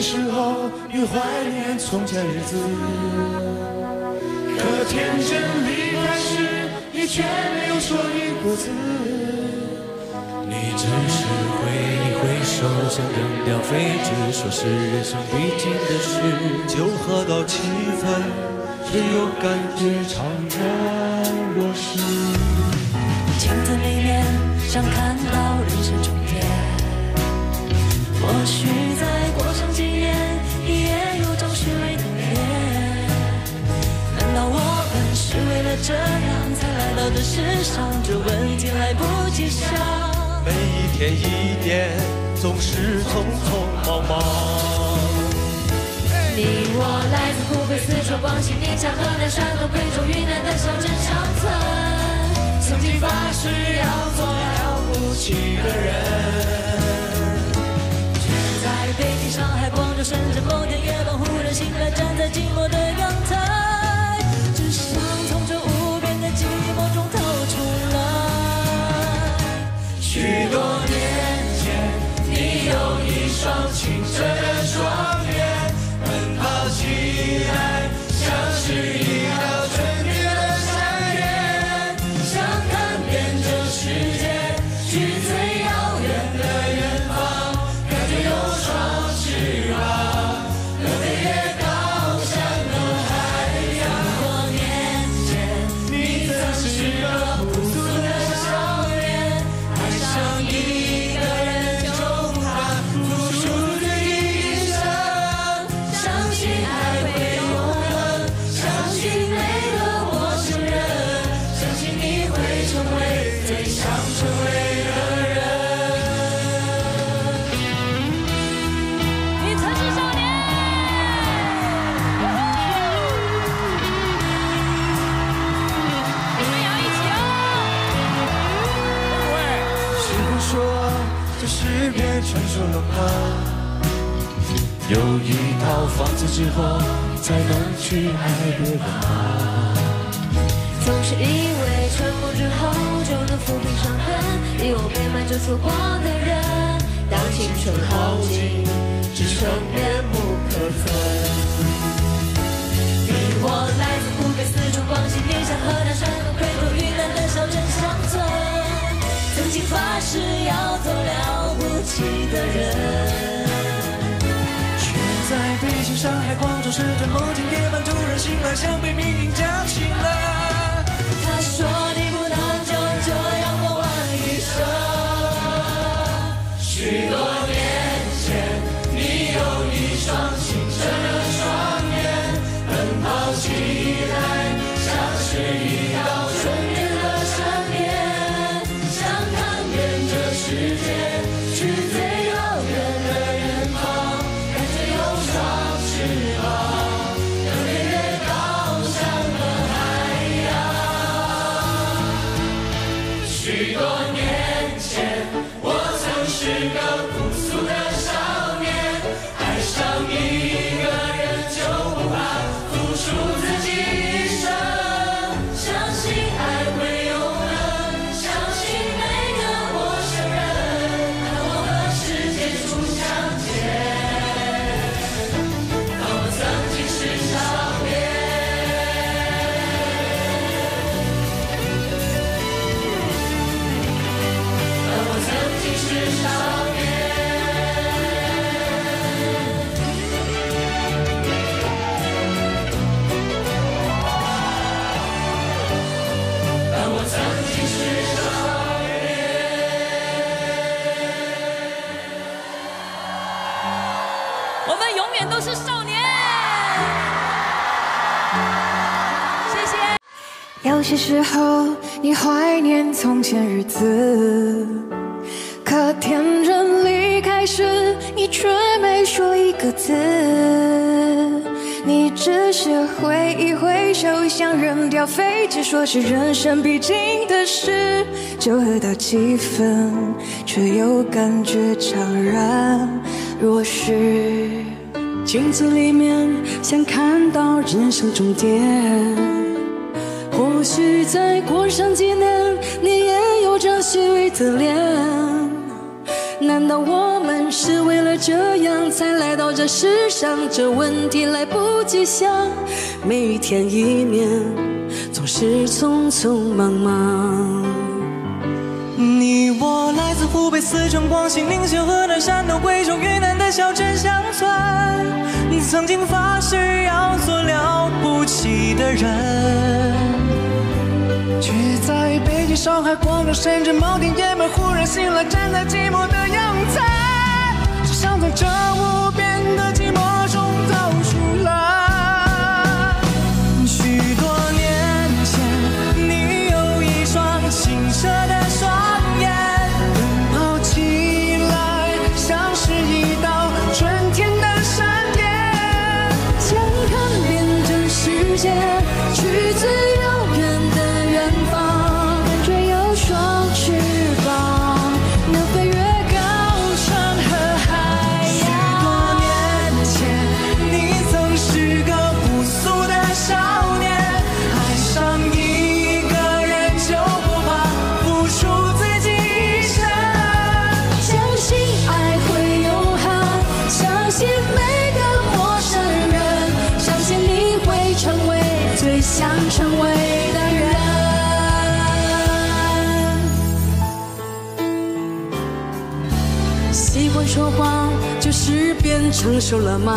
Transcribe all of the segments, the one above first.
时候，你怀念从前日子。可天真离开时，你却没有说一个字。 你只是挥一挥手，想扔掉废纸，说是人生必经的事。 酒喝到七分，只有感觉怅然若失。 镜子里面想看到人生终点，或许再过上几年，也有张虚伪的脸。难道我们是为了这样才来到这世上？这问题来不及想。 每一天一点，总是匆匆忙忙。 你我来自湖北、四川、广西、宁夏、河南、山东、贵州、云南的小镇乡村， 曾经发誓要做了不起的人， 却在北京、上海、广州、深圳某天夜晚忽然醒来，站在寂寞的阳台，只想从这无边的寂寞中逃出来。 许多年前，你有一双清澈的双眼，奔跑起来像是一道春天的闪电， 想看遍这世界，去最遥远的远方， 感觉有双翅膀，能飞越高山和海洋。 多年前， 你曾是个朴素的少年，爱上一个人就不怕付出自己一生， 相信爱会永恒，相信每个陌生人，相信你会成为最想成为的人。你曾是少年，你们也要一起哦。 时候说这诗篇成熟了吗？有一套房子之后，才能去爱别人吗？ 总是以为成功之后就能抚平伤痕，以我被满就错过的人，当青春耗尽，只剩面目可憎。你我来自湖北、四川、广西、宁夏、河南、山东、贵州、云南的小镇乡村，曾经发誓要做了不起的人， 在北京、上海、广州、深圳，某天夜晚突然醒来，像被命运叫醒了。 他说你不能就这样过完一生。 许多年前，你有一双清澈的双眼，奔跑起来像是一道春天的闪电， 想看遍这世界， 去最遥远的远方，感觉有双翅膀，能飞越高山和海洋。许多年前，我曾是个朴素的少年，爱上一个人就不怕付出自己一生， 相信爱会永恒，相信每个陌生人，当我和世界初相见。 当我曾经是少年。当我曾经是少年。当我曾经是少我们永远都是少年。谢谢。 有些时候，你怀念从前日子，可天真离开时，你却没说一个字。你只是挥一挥手，想扔掉废纸，说是人生必经的事。酒喝到几分，却又感觉怅然若失。 镜子里面想看到人生终点，或许再过上几年，你也有张虚伪的脸。 难道我们是为了这样才来到这世上？这问题来不及想，每一天一面总是匆匆忙忙。 你我来自湖北、四川、广西、宁夏、河南、山东、贵州、云南的小镇乡村，曾经发誓要做了不起的人，却在北京、上海、广州、深圳、某天夜晚忽然醒来，站在寂寞的阳台，只想从这无边的寂寞中走出来。许多年前，你有一双清澈的双眼，奔跑起来像是一道春天的闪电， 想看遍这世界，去最遥远的远方， 感觉有双翅膀，能飞越高山和海洋。 许多年前，你曾是个朴素的少年，爱上一个人就不怕付出自己一生， 相信爱会永恒，相信每个陌生人，相信你会成为最想成为的人。习惯说谎，就是变成熟了吗？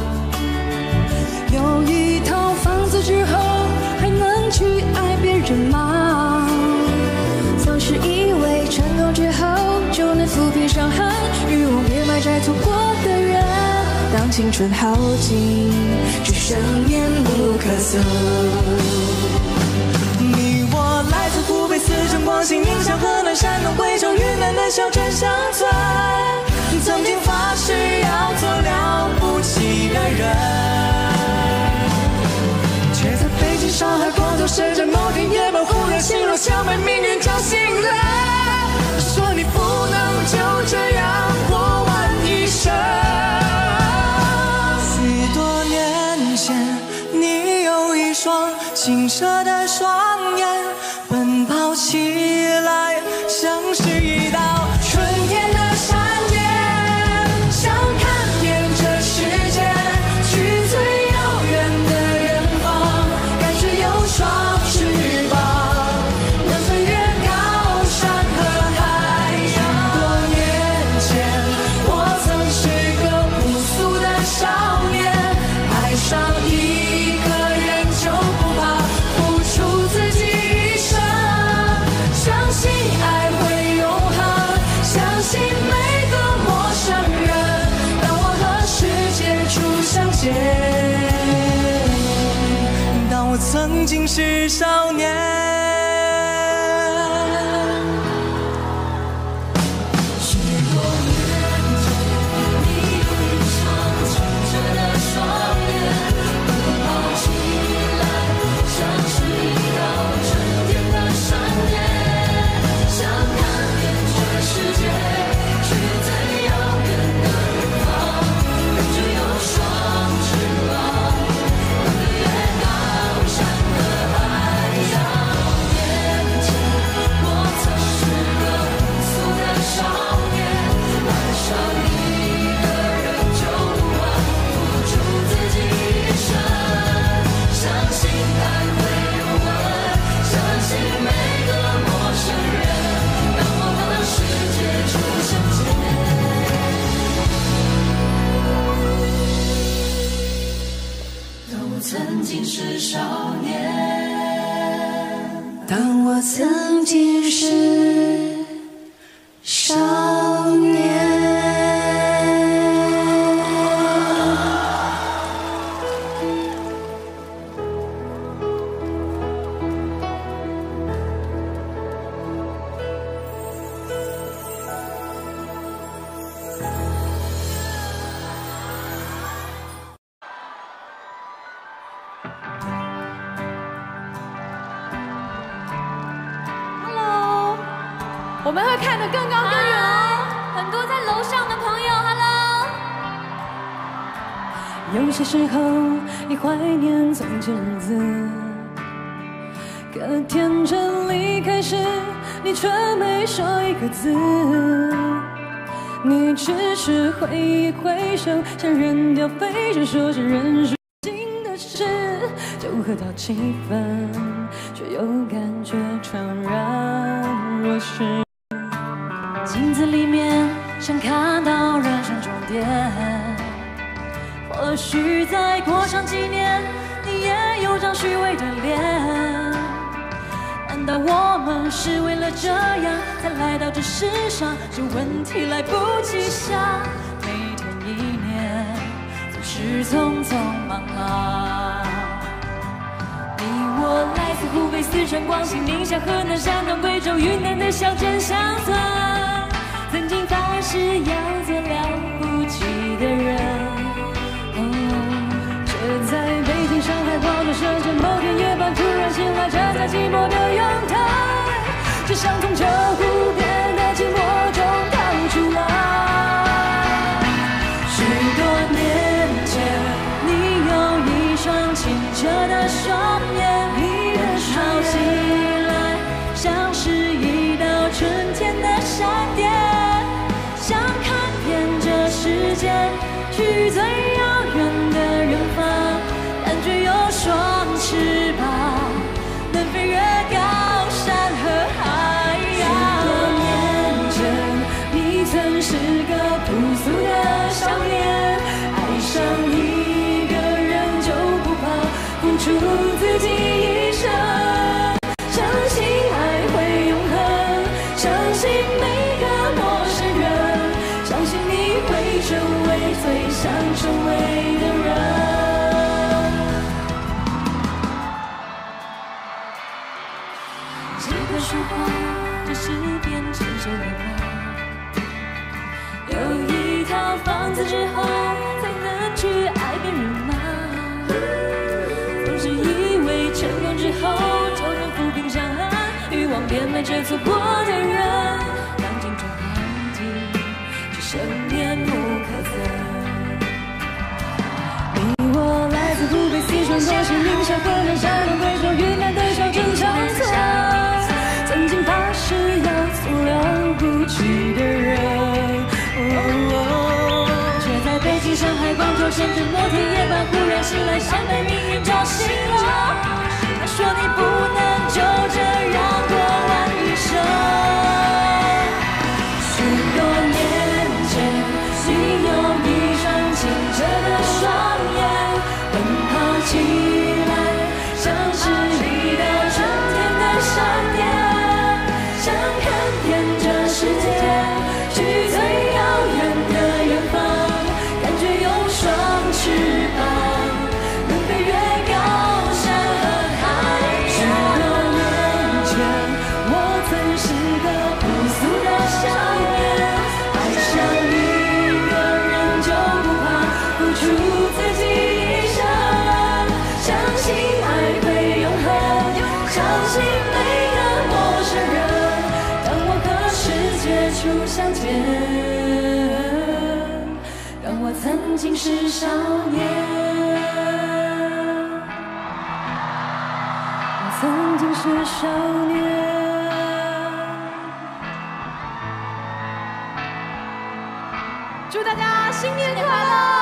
有一套房子之后，还能去爱别人吗？ 总是以为成功之后就能抚平伤痕，欲望变埋在错过的人。当青春耗尽，只剩面目可憎。 你我来自湖北、四川、广西、宁夏、河南、山东、贵州、云南的小镇乡村，曾经发誓要做了不起的人，却在北京、上海、广州、深圳某天夜晚忽然醒了，像被命运叫醒了，说你不能就这样过完一生。许多年前，你有一双清澈的双眼，奔跑起来像是一道春天的闪电，想看遍这世界，去最遥远的远方，感觉有双翅膀，能飞越高山和海洋。多年前，我曾是个朴素的少年，爱上一个人就不怕付出自己一生，相信爱会永恒，相信每个陌生人，当我和世界初相见，当我曾经是少年。 曾经是少年， 当我曾经是少年。 我们会看得更高更远哦。很多在楼上的朋友 ，Hello。 有些时候，你怀念从前日子，可天真离开时，你却没说一个字。 你只是挥一挥手，想扔掉废纸，说是人世间的事，就喝到气氛，却又感觉怅然若失。 镜子里面想看到人生终点，或许再过上几年，你也有张虚伪的脸。难道我们是为了这样才来到这世上？这问题来不及想，每天一年总是匆匆忙忙。你我来自湖北、四川、广西、宁夏、河南、山东、贵州、云南的小镇乡村，曾经发誓要做了不起的人。 却在北京、上海、广州、深圳，某天夜半突然醒来，站在寂寞的阳台，只想从这无边的寂寞中逃出来。 许多年前，你有一双清澈的双眼，你的好起来像是一道春天的闪电，想看遍这世界，去最遥远的远方，感觉有双翅膀，能飞越高山和海洋。 许多年前，你曾是个朴素的少年，爱上一个人就不怕付出自己一生，相信爱会永恒，相信每个陌生人，相信你会成为最想成为的人。 这个说话，这是变成熟了吗？有一套房子之后，才能去爱别人吗？总是以为成功之后就能抚平伤痕，欲望变美着错过的人，当青春耗尽，只剩面目可憎。 你我来自湖北、四川、广西、宁夏、河南、山东、贵州、云南的小镇乡村，曾经发誓要做了不起的人， 却在北京、上海、广州、深圳，某天夜半忽然醒来，像被命运叫醒了。他说你不能就这样过完一生。许多年前，你有一双清澈的双眼，奔跑起来像是一道春天的闪电，想看遍这世界，去最遥远的远方，感觉有双翅膀，能飞越高山和海洋。 许多年前，我曾是个朴素的少年， 爱上一个人就不怕付出自己一生，相信爱会永恒，相信每个陌生人，当我和世界初相见，让我曾经是少年。 我曾经是少年。 祝大家新年快乐！